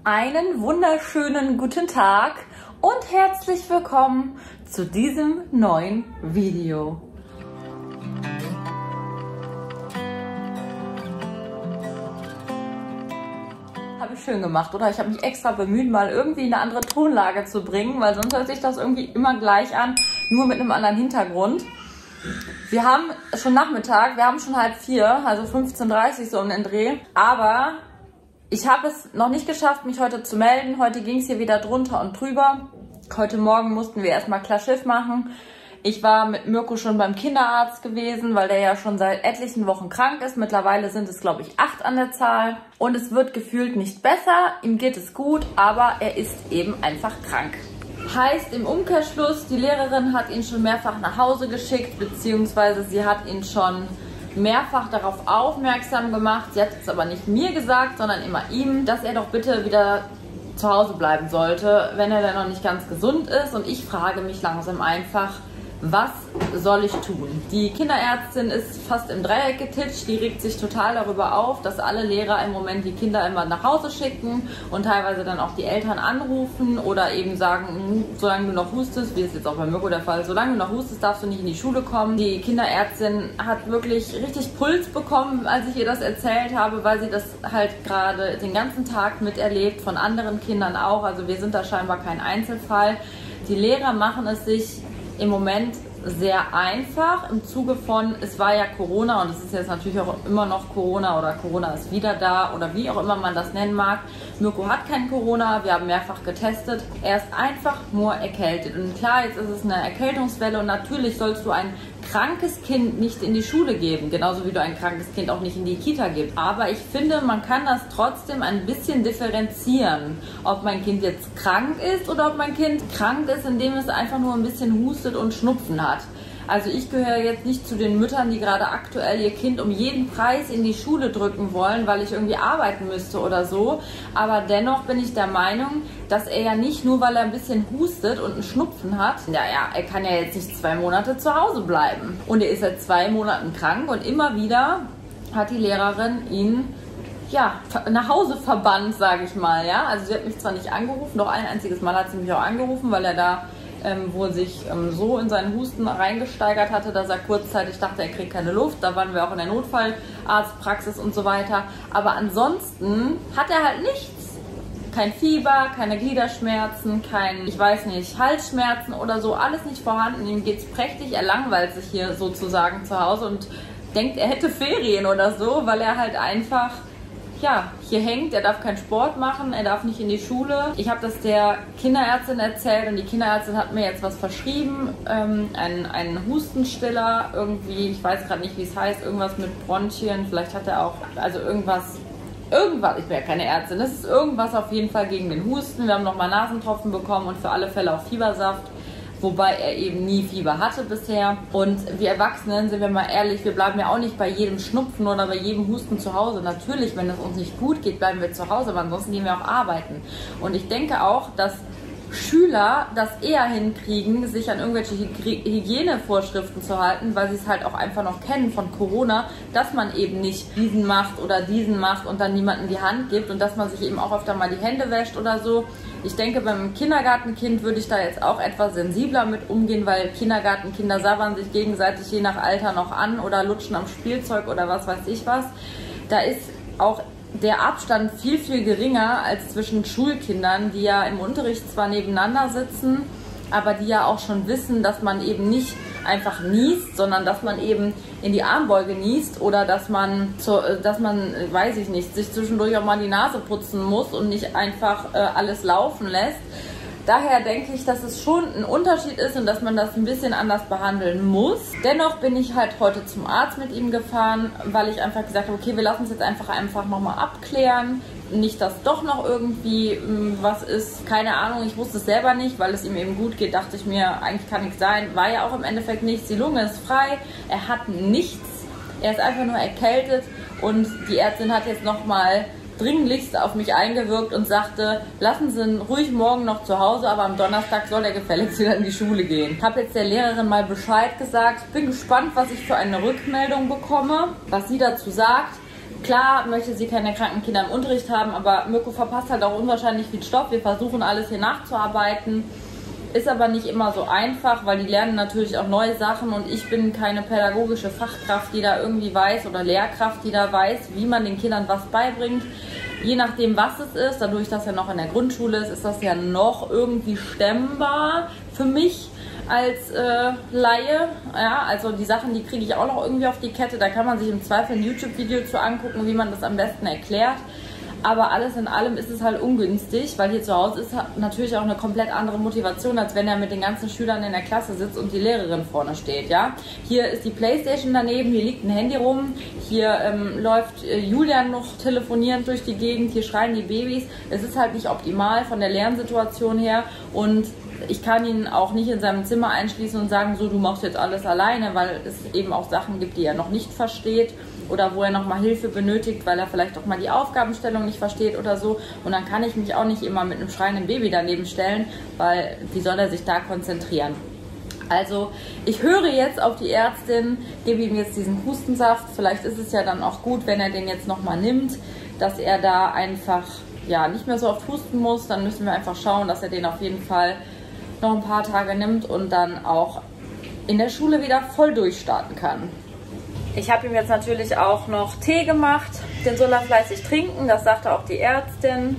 Einen wunderschönen guten Tag und herzlich willkommen zu diesem neuen Video. Habe ich schön gemacht, oder? Ich habe mich extra bemüht, mal irgendwie eine andere Tonlage zu bringen, weil sonst hört sich das irgendwie immer gleich an, nur mit einem anderen Hintergrund. Wir haben schon Nachmittag, wir haben schon 3:30, also 15:30 so um den Dreh, aber ich habe es noch nicht geschafft, mich heute zu melden. Heute ging es hier wieder drunter und drüber. Heute Morgen mussten wir erstmal klar Schiff machen. Ich war mit Mirko schon beim Kinderarzt gewesen, weil der ja schon seit etlichen Wochen krank ist. Mittlerweile sind es, glaube ich, 8 an der Zahl. Und es wird gefühlt nicht besser. Ihm geht es gut, aber er ist eben einfach krank. Heißt im Umkehrschluss, die Lehrerin hat ihn schon mehrfach nach Hause geschickt, beziehungsweise sie hat ihn schon mehrfach darauf aufmerksam gemacht. Sie hat es aber nicht mir gesagt, sondern immer ihm, dass er doch bitte wieder zu Hause bleiben sollte, wenn er dann noch nicht ganz gesund ist. Und ich frage mich langsam einfach, was soll ich tun? Die Kinderärztin ist fast im Dreieck getitscht, die regt sich total darüber auf, dass alle Lehrer im Moment die Kinder immer nach Hause schicken und teilweise dann auch die Eltern anrufen oder eben sagen, solange du noch hustest, wie es jetzt auch bei Mirko der Fall ist, solange du noch hustest, darfst du nicht in die Schule kommen. Die Kinderärztin hat wirklich richtig Puls bekommen, als ich ihr das erzählt habe, weil sie das halt gerade den ganzen Tag miterlebt, von anderen Kindern auch, also wir sind da scheinbar kein Einzelfall. Die Lehrer machen es sich im Moment sehr einfach im Zuge von, es war ja Corona und es ist jetzt natürlich auch immer noch Corona oder Corona ist wieder da oder wie auch immer man das nennen mag. Mirko hat kein Corona, wir haben mehrfach getestet. Er ist einfach nur erkältet. Und klar, jetzt ist es eine Erkältungswelle und natürlich sollst du ein krankes Kind nicht in die Schule geben, genauso wie du ein krankes Kind auch nicht in die Kita gibst. Aber ich finde, man kann das trotzdem ein bisschen differenzieren, ob mein Kind jetzt krank ist oder ob mein Kind krank ist, indem es einfach nur ein bisschen hustet und Schnupfen hat. Also ich gehöre jetzt nicht zu den Müttern, die gerade aktuell ihr Kind um jeden Preis in die Schule drücken wollen, weil ich irgendwie arbeiten müsste oder so. Aber dennoch bin ich der Meinung, dass er ja nicht nur, weil er ein bisschen hustet und einen Schnupfen hat, er kann ja jetzt nicht 2 Monate zu Hause bleiben. Und er ist seit 2 Monaten krank und immer wieder hat die Lehrerin ihn nach Hause verbannt, sage ich mal. Ja? Also sie hat mich zwar nicht angerufen, doch ein einziges Mal hat sie mich auch angerufen, weil er da wohl sich so in seinen Husten reingesteigert hatte, dass er kurzzeitig dachte, er kriegt keine Luft. Da waren wir auch in der Notfallarztpraxis und so weiter. Aber ansonsten hat er halt nichts. Kein Fieber, keine Gliederschmerzen, Halsschmerzen oder so. Alles nicht vorhanden. Ihm geht's prächtig. Er langweilt sich hier sozusagen zu Hause und denkt, er hätte Ferien oder so, weil er halt einfach hier hängt, er darf keinen Sport machen, er darf nicht in die Schule. Ich habe das der Kinderärztin erzählt und die Kinderärztin hat mir jetzt was verschrieben, einen Hustenstiller, irgendwie, ich weiß gerade nicht, wie es heißt, irgendwas mit Bronchien, vielleicht hat er auch, also irgendwas, ich bin ja keine Ärztin, das ist irgendwas auf jeden Fall gegen den Husten. Wir haben nochmal Nasentropfen bekommen und für alle Fälle auch Fiebersaft. Wobei er eben nie Fieber hatte bisher. Und wir Erwachsenen, sind wir mal ehrlich, wir bleiben ja auch nicht bei jedem Schnupfen oder bei jedem Husten zu Hause. Natürlich, wenn es uns nicht gut geht, bleiben wir zu Hause, aber ansonsten gehen wir auch arbeiten. Und ich denke auch, dass Schüler das eher hinkriegen, sich an irgendwelche Hygienevorschriften zu halten, weil sie es halt auch einfach noch kennen von Corona, dass man eben nicht diesen macht oder diesen macht und dann niemandem die Hand gibt und dass man sich eben auch öfter mal die Hände wäscht oder so. Ich denke, beim Kindergartenkind würde ich da jetzt auch etwas sensibler mit umgehen, weil Kindergartenkinder sabbern sich gegenseitig je nach Alter noch an oder lutschen am Spielzeug oder was weiß ich was. Da ist auch der Abstand viel, viel geringer als zwischen Schulkindern, die ja im Unterricht zwar nebeneinander sitzen, aber die ja auch schon wissen, dass man eben nicht einfach niest, sondern dass man eben in die Armbeuge niest oder dass man, weiß ich nicht, sich zwischendurch auch mal die Nase putzen muss und nicht einfach alles laufen lässt. Daher denke ich, dass es schon ein Unterschied ist und dass man das ein bisschen anders behandeln muss. Dennoch bin ich halt heute zum Arzt mit ihm gefahren, weil ich einfach gesagt habe, okay, wir lassen es jetzt einfach nochmal abklären. Nicht, dass doch noch irgendwie was ist, keine Ahnung, ich wusste es selber nicht, weil es ihm eben gut geht, dachte ich mir, eigentlich kann nichts sein. War ja auch im Endeffekt nichts, die Lunge ist frei, er hat nichts, er ist einfach nur erkältet und die Ärztin hat jetzt nochmal dringlichst auf mich eingewirkt und sagte, lassen Sie ihn ruhig morgen noch zu Hause, aber am Donnerstag soll er gefälligst wieder in die Schule gehen. Ich habe jetzt der Lehrerin mal Bescheid gesagt, bin gespannt, was ich für eine Rückmeldung bekomme, was sie dazu sagt. Klar möchte sie keine kranken Kinder im Unterricht haben, aber Mirko verpasst halt auch unwahrscheinlich viel Stoff. Wir versuchen alles hier nachzuarbeiten. Ist aber nicht immer so einfach, weil die lernen natürlich auch neue Sachen und ich bin keine pädagogische Fachkraft, die da irgendwie weiß, oder Lehrkraft, die da weiß, wie man den Kindern was beibringt. Je nachdem, was es ist, dadurch, dass er noch in der Grundschule ist das ja noch irgendwie stemmbar für mich als Laie. Ja, also die Sachen, die kriege ich auch noch irgendwie auf die Kette. Da kann man sich im Zweifel ein YouTube-Video zu angucken, wie man das am besten erklärt. Aber alles in allem ist es halt ungünstig, weil hier zu Hause ist natürlich auch eine komplett andere Motivation, als wenn er mit den ganzen Schülern in der Klasse sitzt und die Lehrerin vorne steht, ja. Hier ist die Playstation daneben, hier liegt ein Handy rum, hier läuft Julian noch telefonierend durch die Gegend, hier schreien die Babys. Es ist halt nicht optimal von der Lernsituation her und ich kann ihn auch nicht in seinem Zimmer einschließen und sagen, so, du machst jetzt alles alleine, weil es eben auch Sachen gibt, die er noch nicht versteht oder wo er nochmal Hilfe benötigt, weil er vielleicht auch mal die Aufgabenstellung nicht versteht oder so. Und dann kann ich mich auch nicht immer mit einem schreienden Baby daneben stellen, weil wie soll er sich da konzentrieren? Also ich höre jetzt auf die Ärztin, gebe ihm jetzt diesen Hustensaft. Vielleicht ist es ja dann auch gut, wenn er den jetzt nochmal nimmt, dass er da einfach ja nicht mehr so oft husten muss. Dann müssen wir einfach schauen, dass er den auf jeden Fall noch ein paar Tage nimmt und dann auch in der Schule wieder voll durchstarten kann. Ich habe ihm jetzt natürlich auch noch Tee gemacht. Den soll er fleißig trinken, das sagte auch die Ärztin.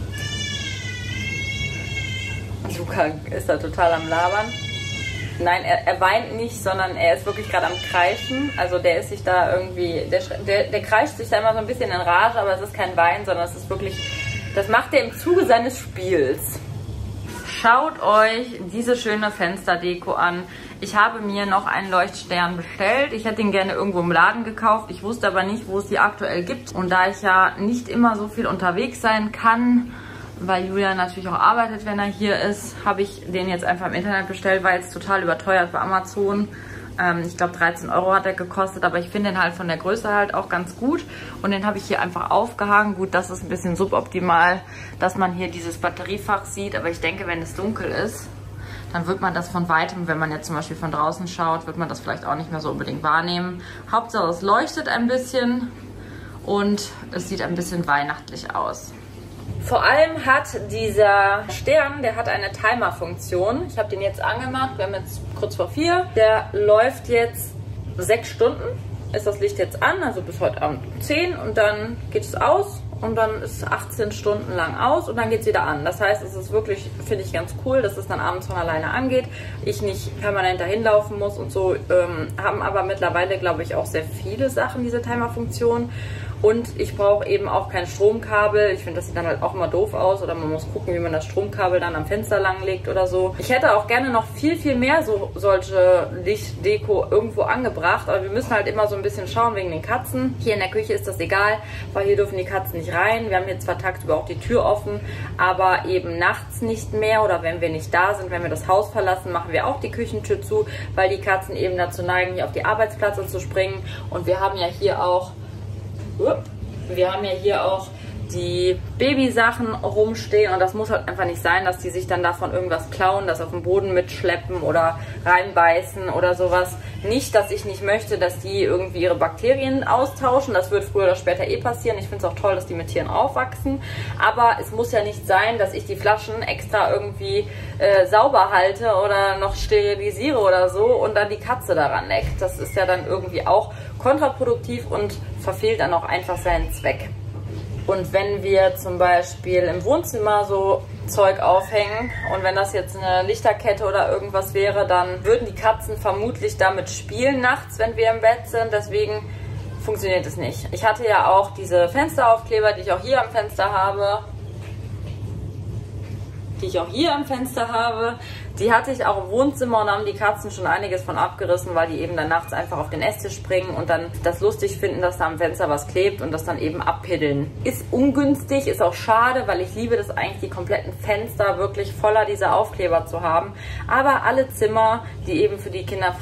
Luca ist da total am Labern. Nein, er weint nicht, sondern er ist wirklich gerade am Kreischen. Also der ist sich da irgendwie, der kreischt sich da immer so ein bisschen in Rage, aber es ist kein Wein, sondern es ist wirklich, das macht er im Zuge seines Spiels. Schaut euch diese schöne Fensterdeko an. Ich habe mir noch einen Leuchtstern bestellt. Ich hätte ihn gerne irgendwo im Laden gekauft. Ich wusste aber nicht, wo es die aktuell gibt. Und da ich ja nicht immer so viel unterwegs sein kann, weil Julian natürlich auch arbeitet, wenn er hier ist, habe ich den jetzt einfach im Internet bestellt, weil es total überteuert bei Amazon. Ich glaube 13 € hat er gekostet, aber ich finde den halt von der Größe halt auch ganz gut. Und den habe ich hier einfach aufgehangen. Gut, das ist ein bisschen suboptimal, dass man hier dieses Batteriefach sieht. Aber ich denke, wenn es dunkel ist, dann wird man das von weitem, wenn man jetzt zum Beispiel von draußen schaut, wird man das vielleicht auch nicht mehr so unbedingt wahrnehmen. Hauptsache es leuchtet ein bisschen und es sieht ein bisschen weihnachtlich aus. Vor allem hat dieser Stern, der hat eine Timer-Funktion. Ich habe den jetzt angemacht, wir haben jetzt kurz vor 4. Der läuft jetzt 6 Stunden, ist das Licht jetzt an, also bis heute Abend um 10 und dann geht es aus und dann ist es 18 Stunden lang aus und dann geht es wieder an. Das heißt, es ist wirklich, finde ich, ganz cool, dass es dann abends von alleine angeht. Ich nicht permanent dahin laufen muss und so, haben aber mittlerweile, glaube ich, auch sehr viele Sachen, diese Timer-Funktion. Und ich brauche eben auch kein Stromkabel. Ich finde, das sieht dann halt auch immer doof aus. Oder man muss gucken, wie man das Stromkabel dann am Fenster langlegt oder so. Ich hätte auch gerne noch viel, viel mehr solche Lichtdeko irgendwo angebracht. Aber wir müssen halt immer so ein bisschen schauen wegen den Katzen. Hier in der Küche ist das egal, weil hier dürfen die Katzen nicht rein. Wir haben hier zwar tagsüber auch die Tür offen, aber eben nachts nicht mehr. Oder wenn wir nicht da sind, wenn wir das Haus verlassen, machen wir auch die Küchentür zu, weil die Katzen eben dazu neigen, hier auf die Arbeitsplätze zu springen. Und wir haben ja hier auch die Babysachen rumstehen und das muss halt einfach nicht sein, dass die sich dann davon irgendwas klauen, das auf dem Boden mitschleppen oder reinbeißen oder sowas. Nicht, dass ich nicht möchte, dass die irgendwie ihre Bakterien austauschen, das wird früher oder später eh passieren. Ich finde es auch toll, dass die mit Tieren aufwachsen, aber es muss ja nicht sein, dass ich die Flaschen extra irgendwie sauber halte oder noch sterilisiere oder so und dann die Katze daran leckt. Das ist ja dann irgendwie auch kontraproduktiv und verfehlt dann auch einfach seinen Zweck. Und wenn wir zum Beispiel im Wohnzimmer so Zeug aufhängen und wenn das jetzt eine Lichterkette oder irgendwas wäre, dann würden die Katzen vermutlich damit spielen nachts, wenn wir im Bett sind. Deswegen funktioniert es nicht. Ich hatte ja auch diese Fensteraufkleber, die ich auch hier am Fenster habe. Die hatte ich auch im Wohnzimmer und haben die Katzen schon einiges von abgerissen, weil die eben dann nachts einfach auf den Esstisch springen und dann das lustig finden, dass da am Fenster was klebt und das dann eben abpiddeln. Ist ungünstig, ist auch schade, weil ich liebe das eigentlich, die kompletten Fenster wirklich voller dieser Aufkleber zu haben. Aber alle Zimmer, die eben für die Katzen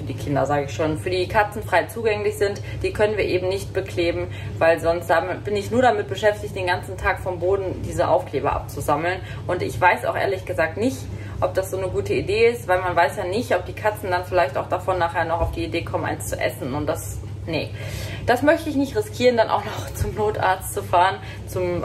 frei zugänglich sind, die können wir eben nicht bekleben, weil sonst bin ich nur damit beschäftigt, den ganzen Tag vom Boden diese Aufkleber abzusammeln. Und ich weiß auch ehrlich gesagt nicht, ob das so eine gute Idee ist, weil man weiß ja nicht, ob die Katzen dann vielleicht auch davon nachher noch auf die Idee kommen, eins zu essen und das, nee. Das möchte ich nicht riskieren, dann auch noch zum Notarzt zu fahren, zum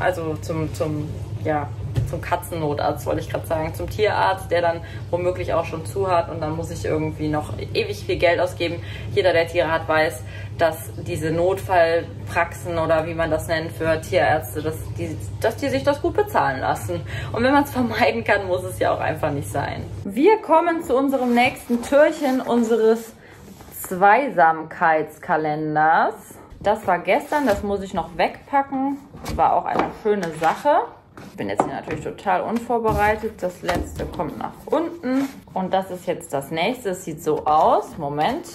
Katzennotarzt, wollte ich gerade sagen, zum Tierarzt, der dann womöglich auch schon zu hat und dann muss ich irgendwie noch ewig viel Geld ausgeben. Jeder, der Tiere hat, weiß, dass diese Notfallpraxen oder wie man das nennt für Tierärzte, dass die sich das gut bezahlen lassen. Und wenn man es vermeiden kann, muss es ja auch einfach nicht sein. Wir kommen zu unserem nächsten Türchen unseres Zweisamkeitskalenders. Das war gestern, das muss ich noch wegpacken. War auch eine schöne Sache. Ich bin jetzt hier natürlich total unvorbereitet. Das letzte kommt nach unten. Und das ist jetzt das nächste. Es sieht so aus. Moment.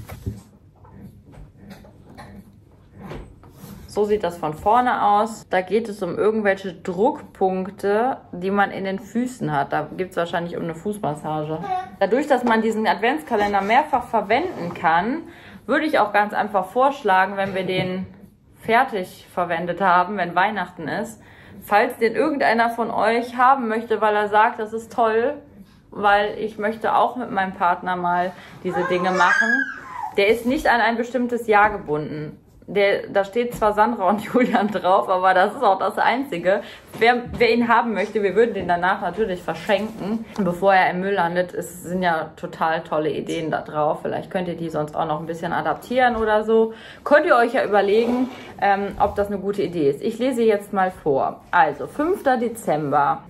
So sieht das von vorne aus. Da geht es um irgendwelche Druckpunkte, die man in den Füßen hat. Da gibt es wahrscheinlich um eine Fußmassage. Dadurch, dass man diesen Adventskalender mehrfach verwenden kann, würde ich auch ganz einfach vorschlagen, wenn wir den fertig verwendet haben, wenn Weihnachten ist, falls den irgendeiner von euch haben möchte, weil er sagt, das ist toll, weil ich möchte auch mit meinem Partner mal diese Dinge machen. Der ist nicht an ein bestimmtes Jahr gebunden. Da steht zwar Sandra und Julian drauf, aber das ist auch das Einzige. Wer ihn haben möchte, wir würden den danach natürlich verschenken, bevor er im Müll landet. Es sind ja total tolle Ideen da drauf. Vielleicht könnt ihr die sonst auch noch ein bisschen adaptieren oder so. Könnt ihr euch ja überlegen, ob das eine gute Idee ist. Ich lese jetzt mal vor. Also, 5. Dezember.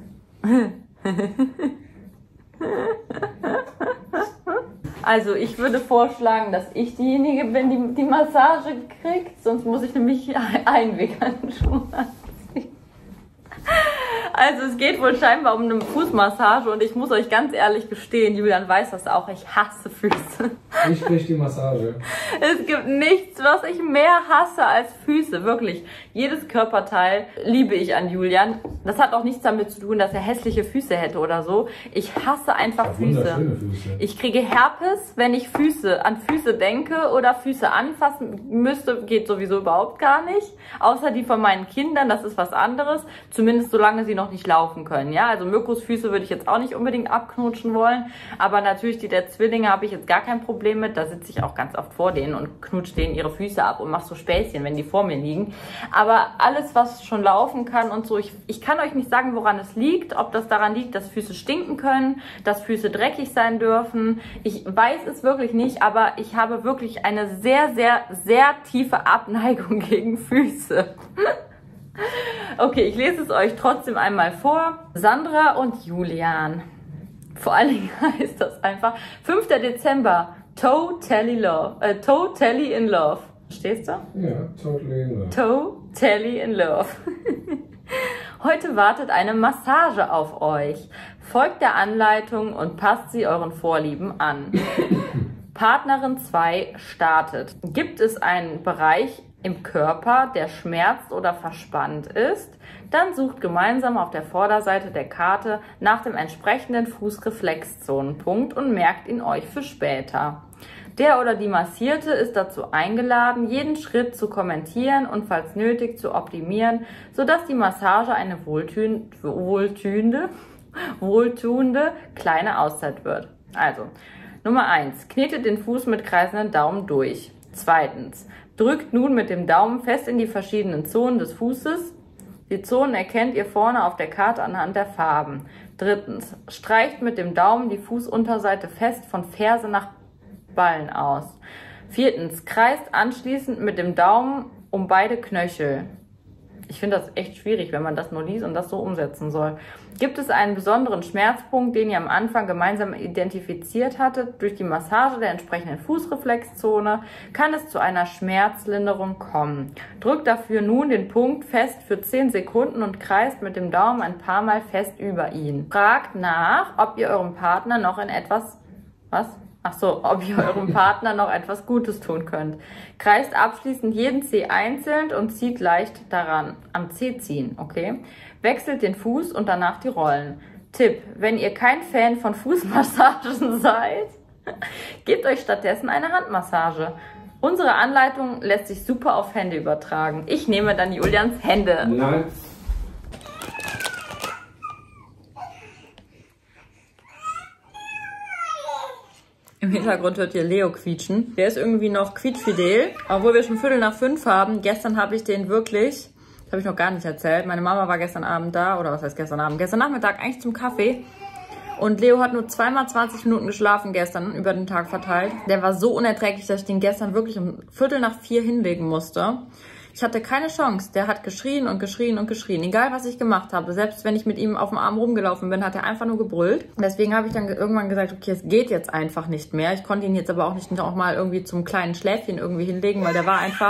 Also ich würde vorschlagen, dass ich diejenige bin, die Massage kriegt. Sonst muss ich nämlich Einweghandschuhe anziehen. Also es geht wohl scheinbar um eine Fußmassage und ich muss euch ganz ehrlich gestehen, Julian weiß das auch, ich hasse Füße. Ich kriege die Massage. Es gibt nichts, was ich mehr hasse als Füße, wirklich. Jedes Körperteil liebe ich an Julian. Das hat auch nichts damit zu tun, dass er hässliche Füße hätte oder so. Ich hasse einfach Füße. Ich kriege Herpes, wenn ich an Füße denke oder Füße anfassen müsste, geht sowieso überhaupt gar nicht. Außer die von meinen Kindern, das ist was anderes. Zumindest solange sie noch nicht laufen können. Ja, also Mirkus Füße würde ich jetzt auch nicht unbedingt abknutschen wollen. Aber natürlich die der Zwillinge habe ich jetzt gar kein Problem mit. Da sitze ich auch ganz oft vor denen und knutsche denen ihre Füße ab und mache so Späßchen, wenn die vor mir liegen. Aber alles, was schon laufen kann und so, ich kann euch nicht sagen, woran es liegt. Ob das daran liegt, dass Füße stinken können, dass Füße dreckig sein dürfen. Ich weiß es wirklich nicht, aber ich habe wirklich eine sehr, sehr, sehr tiefe Abneigung gegen Füße. Okay, ich lese es euch trotzdem einmal vor. Sandra und Julian. Vor allen Dingen heißt das einfach 5. Dezember, Totally in Love. Verstehst du? Ja, totally in love. Totally in love. Heute wartet eine Massage auf euch. Folgt der Anleitung und passt sie euren Vorlieben an. Partnerin 2 startet. Gibt es einen Bereich im Körper, der schmerzt oder verspannt ist, dann sucht gemeinsam auf der Vorderseite der Karte nach dem entsprechenden Fußreflexzonenpunkt und merkt ihn euch für später. Der oder die Massierte ist dazu eingeladen, jeden Schritt zu kommentieren und falls nötig zu optimieren, sodass die Massage eine wohltuende kleine Auszeit wird. Also, Nummer 1. Knetet den Fuß mit kreisenden Daumen durch. 2. Drückt nun mit dem Daumen fest in die verschiedenen Zonen des Fußes. Die Zonen erkennt ihr vorne auf der Karte anhand der Farben. 3. Streicht mit dem Daumen die Fußunterseite fest von Ferse nach Ballen aus. 4. Kreist anschließend mit dem Daumen um beide Knöchel. Ich finde das echt schwierig, wenn man das nur liest und das so umsetzen soll. Gibt es einen besonderen Schmerzpunkt, den ihr am Anfang gemeinsam identifiziert hattet? Durch die Massage der entsprechenden Fußreflexzone kann es zu einer Schmerzlinderung kommen. Drückt dafür nun den Punkt fest für 10 Sekunden und kreist mit dem Daumen ein paar Mal fest über ihn. Fragt nach, ob ihr eurem Partner noch eurem Partner noch etwas Gutes tun könnt. Kreist abschließend jeden Zeh einzeln und zieht leicht daran. Am Zeh ziehen, okay? Wechselt den Fuß und danach die Rollen. Tipp, wenn ihr kein Fan von Fußmassagen seid, gebt euch stattdessen eine Handmassage. Unsere Anleitung lässt sich super auf Hände übertragen. Ich nehme dann Julians Hände. Nein. Im Hintergrund hört ihr Leo quietschen. Der ist irgendwie noch quietschfidel, obwohl wir schon 4:45 haben. Gestern habe ich den wirklich, das habe ich noch gar nicht erzählt, meine Mama war gestern Abend da, oder was heißt gestern Abend? Gestern Nachmittag eigentlich zum Kaffee. Und Leo hat nur 2-mal 20 Minuten geschlafen gestern, über den Tag verteilt. Der war so unerträglich, dass ich den gestern wirklich um 3:45 hinlegen musste. Ich hatte keine Chance. Der hat geschrien und geschrien und geschrien. Egal, was ich gemacht habe. Selbst wenn ich mit ihm auf dem Arm rumgelaufen bin, hat er einfach nur gebrüllt. Deswegen habe ich dann irgendwann gesagt, okay, es geht jetzt einfach nicht mehr. Ich konnte ihn jetzt aber auch nicht noch mal irgendwie zum kleinen Schläfchen irgendwie hinlegen, weil der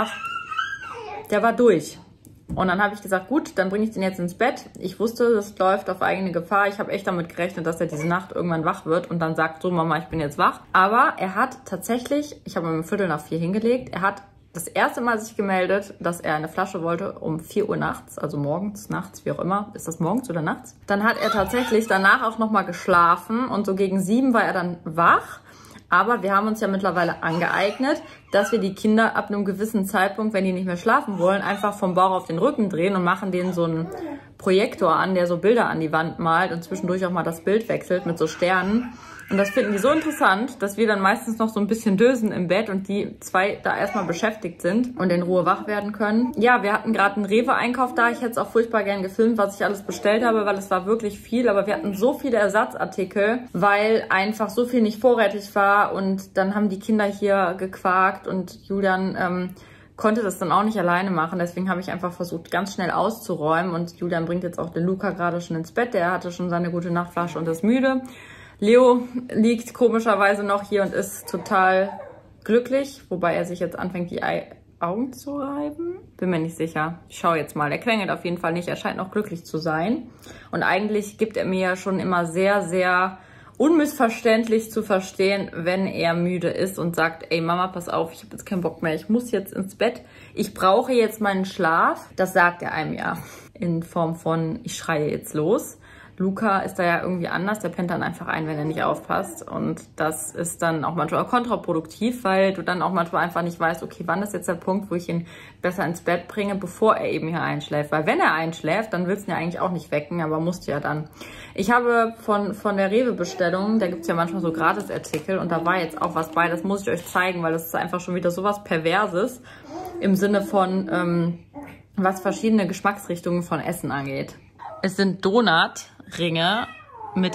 war durch. Und dann habe ich gesagt, gut, dann bringe ich den jetzt ins Bett. Ich wusste, das läuft auf eigene Gefahr. Ich habe echt damit gerechnet, dass er diese Nacht irgendwann wach wird und dann sagt, so Mama, ich bin jetzt wach. Aber er hat tatsächlich, ich habe ihn um 3:45 hingelegt, er hat das erste Mal sich gemeldet, dass er eine Flasche wollte um 4 Uhr nachts, also morgens, nachts, wie auch immer. Ist das morgens oder nachts? Dann hat er tatsächlich danach auch nochmal geschlafen und so gegen 7 war er dann wach. Aber wir haben uns ja mittlerweile angeeignet, dass wir die Kinder ab einem gewissen Zeitpunkt, wenn die nicht mehr schlafen wollen, einfach vom Bauch auf den Rücken drehen und machen denen so einen Projektor an, der so Bilder an die Wand malt und zwischendurch auch mal das Bild wechselt mit so Sternen. Und das finden die so interessant, dass wir dann meistens noch so ein bisschen dösen im Bett und die zwei da erstmal beschäftigt sind und in Ruhe wach werden können. Ja, wir hatten gerade einen Rewe-Einkauf da. Ich hätte es auch furchtbar gern gefilmt, was ich alles bestellt habe, weil es war wirklich viel. Aber wir hatten so viele Ersatzartikel, weil einfach so viel nicht vorrätig war. Und dann haben die Kinder hier gequakt und Julian konnte das dann auch nicht alleine machen. Deswegen habe ich einfach versucht, ganz schnell auszuräumen. Und Julian bringt jetzt auch den Luca gerade schon ins Bett. Der hatte schon seine gute Nachtflasche und ist müde. Leo liegt komischerweise noch hier und ist total glücklich, wobei er sich jetzt anfängt, die Augen zu reiben. Bin mir nicht sicher. Ich schaue jetzt mal. Er quengelt auf jeden Fall nicht. Er scheint noch glücklich zu sein. Und eigentlich gibt er mir ja schon immer sehr, sehr unmissverständlich zu verstehen, wenn er müde ist und sagt, ey Mama, pass auf, ich habe jetzt keinen Bock mehr. Ich muss jetzt ins Bett. Ich brauche jetzt meinen Schlaf. Das sagt er einem ja in Form von, ich schreie jetzt los. Luca ist da ja irgendwie anders, der pennt dann einfach ein, wenn er nicht aufpasst. Und das ist dann auch manchmal kontraproduktiv, weil du dann auch manchmal einfach nicht weißt, okay, wann ist jetzt der Punkt, wo ich ihn besser ins Bett bringe, bevor er eben hier einschläft. Weil wenn er einschläft, dann willst du ihn ja eigentlich auch nicht wecken, aber musst ja dann. Ich habe von der Rewe-Bestellung, da gibt es ja manchmal so Gratisartikel und da war jetzt auch was bei, das muss ich euch zeigen, weil das ist einfach schon wieder sowas Perverses im Sinne von, was verschiedene Geschmacksrichtungen von Essen angeht. Es sind Donutringe mit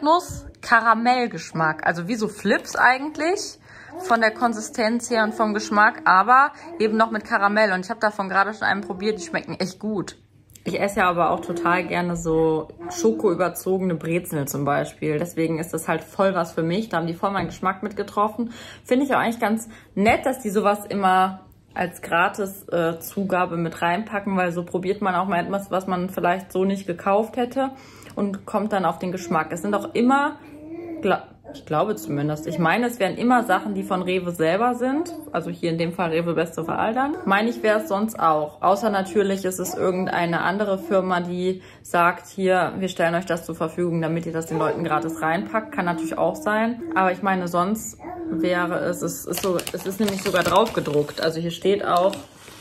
Erdnuss-Karamellgeschmack. Also wie so Flips eigentlich, von der Konsistenz her und vom Geschmack, aber eben noch mit Karamell. Und ich habe davon gerade schon einen probiert, die schmecken echt gut. Ich esse ja aber auch total gerne so schokoüberzogene Brezeln zum Beispiel. Deswegen ist das halt voll was für mich. Da haben die voll meinen Geschmack mit getroffen. Finde ich auch eigentlich ganz nett, dass die sowas immer als Gratis-Zugabe mit reinpacken, weil so probiert man auch mal etwas, was man vielleicht so nicht gekauft hätte und kommt dann auf den Geschmack. Es sind auch immer, ich glaube zumindest, ich meine, es wären immer Sachen, die von Rewe selber sind, also hier in dem Fall Rewe Beste Veraldern. Meine ich, wäre es sonst auch. Außer natürlich ist es irgendeine andere Firma, die sagt, hier, wir stellen euch das zur Verfügung, damit ihr das den Leuten gratis reinpackt. Kann natürlich auch sein. Aber ich meine, sonst wäre es ist nämlich sogar drauf gedruckt. Also hier steht auch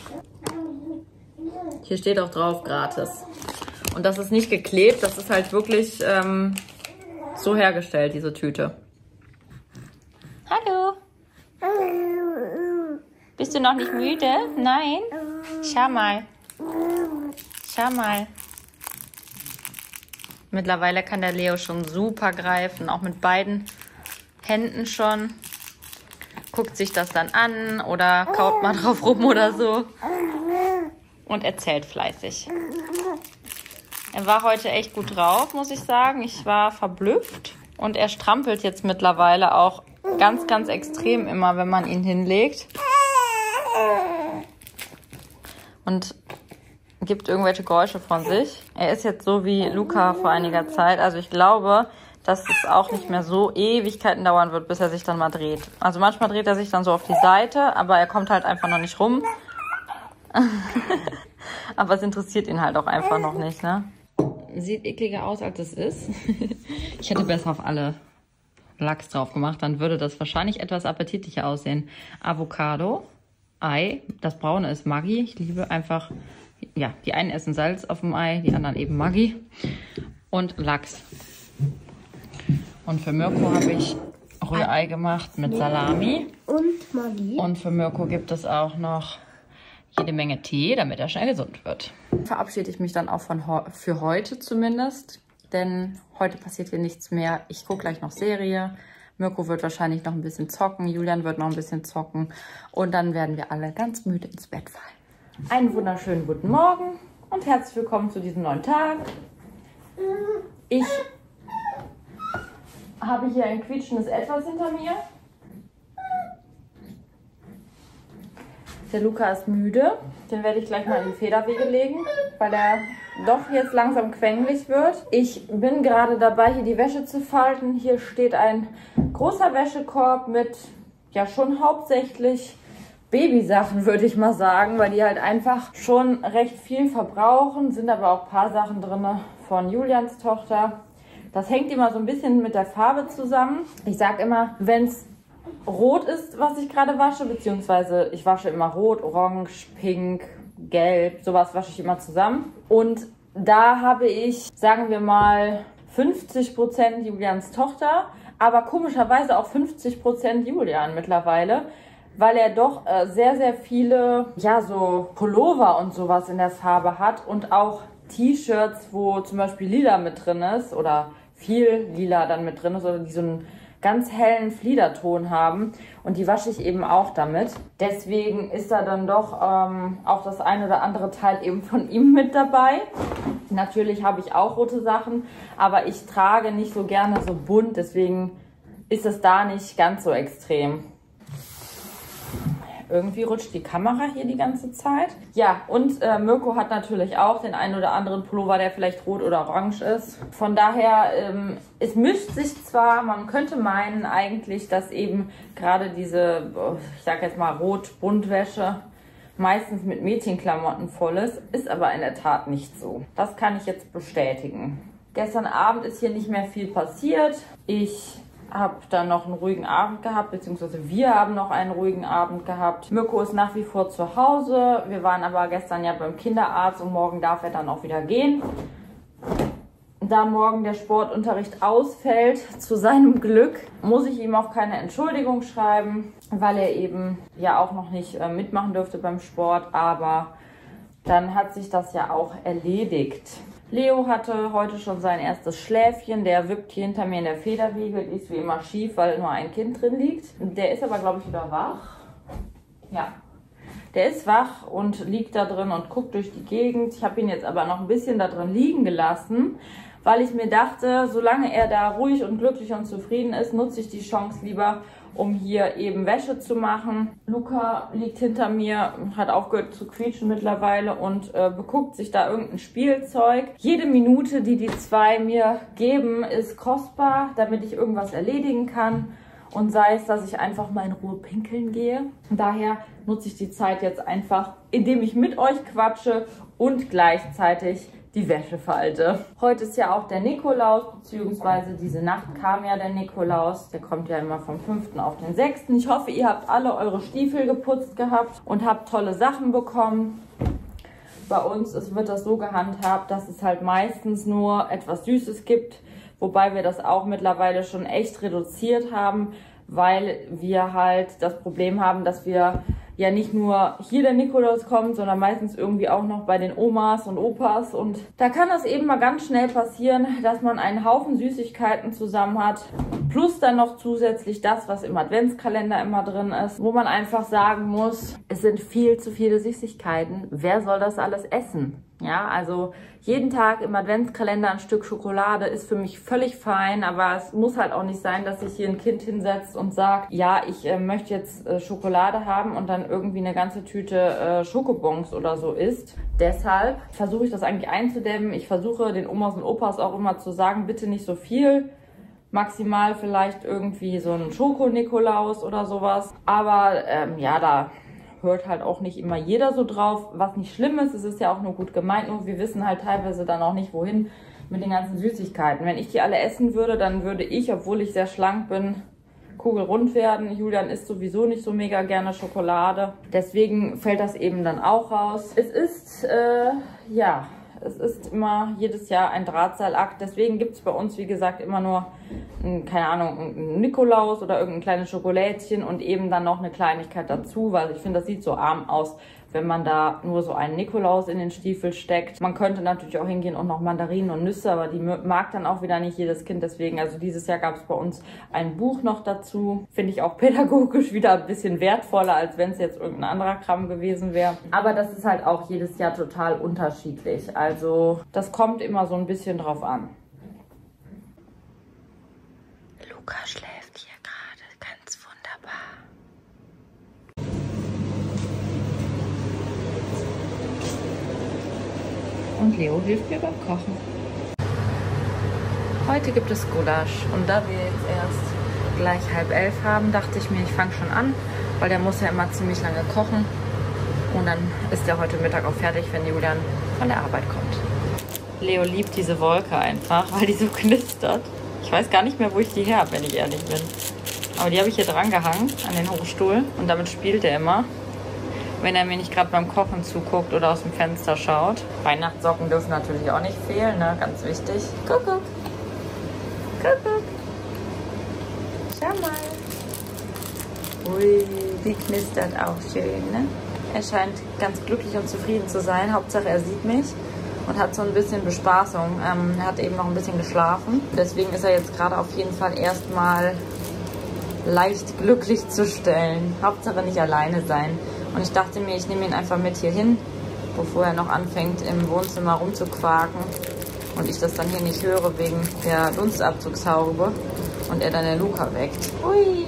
drauf gratis. Und das ist nicht geklebt, das ist halt wirklich so hergestellt, diese Tüte. Hallo. Bist du noch nicht müde? Nein? Schau mal. Schau mal. Mittlerweile kann der Leo schon super greifen, auch mit beiden Händen schon. Guckt sich das dann an oder kaut mal drauf rum oder so. Und erzählt fleißig. Er war heute echt gut drauf, muss ich sagen. Ich war verblüfft. Und er strampelt jetzt mittlerweile auch ganz, ganz extrem immer, wenn man ihn hinlegt. Und gibt irgendwelche Geräusche von sich. Er ist jetzt so wie Luca vor einiger Zeit. Also ich glaube, dass es auch nicht mehr so Ewigkeiten dauern wird, bis er sich dann mal dreht. Also manchmal dreht er sich dann so auf die Seite, aber er kommt halt einfach noch nicht rum. Aber es interessiert ihn halt auch einfach noch nicht, ne? Sieht ekliger aus, als es ist. Ich hätte besser auf alle Lachs drauf gemacht, dann würde das wahrscheinlich etwas appetitlicher aussehen. Avocado, Ei, das Braune ist Maggi. Ich liebe einfach, ja, die einen essen Salz auf dem Ei, die anderen eben Maggi. Und Lachs. Und für Mirko habe ich Rührei gemacht mit Salami. Und Maggi. Und für Mirko gibt es auch noch jede Menge Tee, damit er schnell gesund wird. Verabschiede ich mich dann auch für heute zumindest, denn heute passiert hier nichts mehr. Ich gucke gleich noch Serie. Mirko wird wahrscheinlich noch ein bisschen zocken, Julian wird noch ein bisschen zocken und dann werden wir alle ganz müde ins Bett fallen. Einen wunderschönen guten Morgen und herzlich willkommen zu diesem neuen Tag. Ich habe hier ein quietschendes Etwas hinter mir. Der Luca ist müde. Den werde ich gleich mal in die Federwege legen, weil er doch jetzt langsam quengelig wird. Ich bin gerade dabei, hier die Wäsche zu falten. Hier steht ein großer Wäschekorb mit, ja, schon hauptsächlich Babysachen, würde ich mal sagen, weil die halt einfach schon recht viel verbrauchen. Sind aber auch ein paar Sachen drin von Julians Tochter. Das hängt immer so ein bisschen mit der Farbe zusammen. Ich sage immer, wenn es rot ist, was ich gerade wasche, beziehungsweise ich wasche immer rot, orange, pink, gelb, sowas wasche ich immer zusammen. Und da habe ich, sagen wir mal, 50% Julians Tochter, aber komischerweise auch 50% Julian mittlerweile, weil er doch sehr, sehr viele, ja, so Pullover und sowas in der Farbe hat und auch T-Shirts, wo zum Beispiel lila mit drin ist oder viel lila dann mit drin ist oder die so einen ganz hellen Fliederton haben und die wasche ich eben auch damit. Deswegen ist da dann doch auch das ein oder andere Teil eben von ihm mit dabei. Natürlich habe ich auch rote Sachen, aber ich trage nicht so gerne so bunt, deswegen ist es da nicht ganz so extrem. Irgendwie rutscht die Kamera hier die ganze Zeit. Ja, und Mirko hat natürlich auch den einen oder anderen Pullover, der vielleicht rot oder orange ist. Von daher, es mischt sich zwar, man könnte meinen eigentlich, dass eben gerade diese, ich sag jetzt mal Rot-Buntwäsche meistens mit Mädchenklamotten voll ist aber in der Tat nicht so. Das kann ich jetzt bestätigen. Gestern Abend ist hier nicht mehr viel passiert. Ich habe dann noch einen ruhigen Abend gehabt, beziehungsweise wir haben noch einen ruhigen Abend gehabt. Mirko ist nach wie vor zu Hause. Wir waren aber gestern ja beim Kinderarzt und morgen darf er dann auch wieder gehen. Da morgen der Sportunterricht ausfällt, zu seinem Glück, muss ich ihm auch keine Entschuldigung schreiben, weil er eben ja auch noch nicht mitmachen dürfte beim Sport. Aber dann hat sich das ja auch erledigt. Leo hatte heute schon sein erstes Schläfchen, der wippt hier hinter mir in der Federwiege, die ist wie immer schief, weil nur ein Kind drin liegt. Der ist aber, glaube ich, wieder wach. Ja, der ist wach und liegt da drin und guckt durch die Gegend. Ich habe ihn jetzt aber noch ein bisschen da drin liegen gelassen, weil ich mir dachte, solange er da ruhig und glücklich und zufrieden ist, nutze ich die Chance lieber, um hier eben Wäsche zu machen. Luca liegt hinter mir, hat aufgehört zu quietschen mittlerweile und beguckt sich da irgendein Spielzeug. Jede Minute, die die zwei mir geben, ist kostbar, damit ich irgendwas erledigen kann. Und sei es, dass ich einfach mal in Ruhe pinkeln gehe. Daher nutze ich die Zeit jetzt einfach, indem ich mit euch quatsche und gleichzeitig die Wäsche falte. Heute ist ja auch der Nikolaus, beziehungsweise diese Nacht kam ja der Nikolaus. Der kommt ja immer vom 5. auf den 6. Ich hoffe, ihr habt alle eure Stiefel geputzt gehabt und habt tolle Sachen bekommen. Bei uns wird das so gehandhabt, dass es halt meistens nur etwas Süßes gibt, wobei wir das auch mittlerweile schon echt reduziert haben, weil wir halt das Problem haben, dass wir ja nicht nur hier der Nikolaus kommt, sondern meistens irgendwie auch noch bei den Omas und Opas. Und da kann es eben mal ganz schnell passieren, dass man einen Haufen Süßigkeiten zusammen hat. Plus dann noch zusätzlich das, was im Adventskalender immer drin ist, wo man einfach sagen muss, es sind viel zu viele Süßigkeiten. Wer soll das alles essen? Ja, also jeden Tag im Adventskalender ein Stück Schokolade ist für mich völlig fein, aber es muss halt auch nicht sein, dass sich hier ein Kind hinsetzt und sagt, ja, ich möchte jetzt Schokolade haben und dann irgendwie eine ganze Tüte Schokobons oder so isst. Deshalb versuche ich das eigentlich einzudämmen. Ich versuche den Omas und Opas auch immer zu sagen, bitte nicht so viel. Maximal vielleicht irgendwie so ein Schoko-Nikolaus oder sowas. Aber ja, da hört halt auch nicht immer jeder so drauf, was nicht schlimm ist. Es ist ja auch nur gut gemeint, nur wir wissen halt teilweise dann auch nicht, wohin mit den ganzen Süßigkeiten. Wenn ich die alle essen würde, dann würde ich, obwohl ich sehr schlank bin, kugelrund werden. Julian isst sowieso nicht so mega gerne Schokolade. Deswegen fällt das eben dann auch raus. Es ist, ja, Es ist immer jedes Jahr ein Drahtseilakt. Deswegen gibt es bei uns, wie gesagt, immer nur, keine Ahnung, einen Nikolaus oder irgendein kleines Schokolädchen und eben dann noch eine Kleinigkeit dazu, weil ich finde, das sieht so arm aus, wenn man da nur so einen Nikolaus in den Stiefel steckt. Man könnte natürlich auch hingehen und noch Mandarinen und Nüsse, aber die mag dann auch wieder nicht jedes Kind. Deswegen, also dieses Jahr gab es bei uns ein Buch noch dazu. Finde ich auch pädagogisch wieder ein bisschen wertvoller, als wenn es jetzt irgendein anderer Kram gewesen wäre. Aber das ist halt auch jedes Jahr total unterschiedlich. Also das kommt immer so ein bisschen drauf an. Luca schläft hier gerade ganz wunderbar. Und Leo hilft mir beim Kochen. Heute gibt es Gulasch. Und da wir jetzt erst gleich 10:30 haben, dachte ich mir, ich fange schon an, weil der muss ja immer ziemlich lange kochen. Und dann ist er heute Mittag auch fertig, wenn Julian von der Arbeit kommt. Leo liebt diese Wolke einfach, weil die so knistert. Ich weiß gar nicht mehr, wo ich die her habe, wenn ich ehrlich bin. Aber die habe ich hier dran gehangen, an den Hochstuhl. Und damit spielt er immer, wenn er mir nicht gerade beim Kochen zuguckt oder aus dem Fenster schaut. Weihnachtssocken dürfen natürlich auch nicht fehlen, ne? Ganz wichtig. Kuckuck. Kuckuck. Schau mal. Ui, die knistert auch schön, ne? Er scheint ganz glücklich und zufrieden zu sein. Hauptsache, er sieht mich und hat so ein bisschen Bespaßung. Er hat eben noch ein bisschen geschlafen. Deswegen ist er jetzt gerade auf jeden Fall erstmal leicht glücklich zu stellen. Hauptsache nicht alleine sein. Und ich dachte mir, ich nehme ihn einfach mit hier hin, bevor er noch anfängt, im Wohnzimmer rumzuquaken und ich das dann hier nicht höre wegen der Dunstabzugshaube und er dann den Luca weckt. Hui!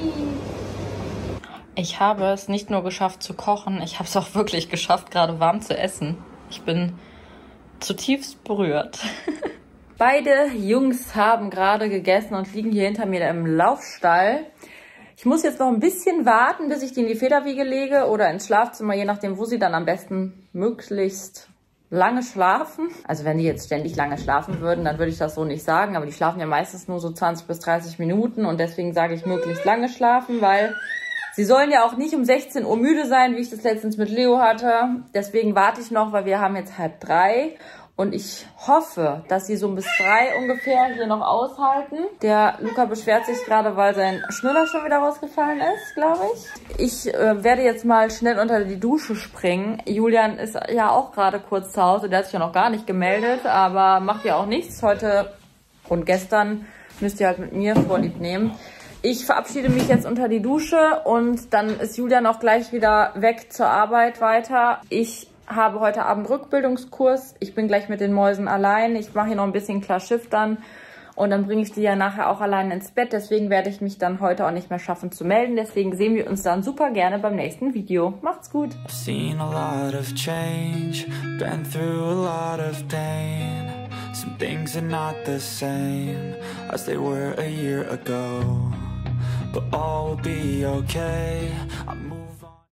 Ich habe es nicht nur geschafft zu kochen, ich habe es auch wirklich geschafft, gerade warm zu essen. Ich bin zutiefst berührt. Beide Jungs haben gerade gegessen und liegen hier hinter mir im Laufstall. Ich muss jetzt noch ein bisschen warten, bis ich die in die Federwiege lege oder ins Schlafzimmer, je nachdem, wo sie dann am besten möglichst lange schlafen. Also wenn die jetzt ständig lange schlafen würden, dann würde ich das so nicht sagen. Aber die schlafen ja meistens nur so 20 bis 30 Minuten und deswegen sage ich möglichst lange schlafen, weil sie sollen ja auch nicht um 16 Uhr müde sein, wie ich das letztens mit Leo hatte. Deswegen warte ich noch, weil wir haben jetzt 2:30. Und ich hoffe, dass sie so bis 3 ungefähr hier noch aushalten. Der Luca beschwert sich gerade, weil sein Schnuller schon wieder rausgefallen ist, glaube ich. Ich werde jetzt mal schnell unter die Dusche springen. Julian ist ja auch gerade kurz zu Hause. Der hat sich ja noch gar nicht gemeldet, aber macht ja auch nichts. Heute und gestern müsst ihr halt mit mir Vorlieb nehmen. Ich verabschiede mich jetzt unter die Dusche und dann ist Julian auch gleich wieder weg zur Arbeit weiter. Ich habe heute Abend Rückbildungskurs. Ich bin gleich mit den Mäusen allein. Ich mache hier noch ein bisschen klar Schiff dann. Und dann bringe ich die ja nachher auch allein ins Bett. Deswegen werde ich mich dann heute auch nicht mehr schaffen zu melden. Deswegen sehen wir uns dann super gerne beim nächsten Video. Macht's gut. I've seen a lot of change, been through a lot of pain. Some things are not the same as they were a year ago. But all will be okay.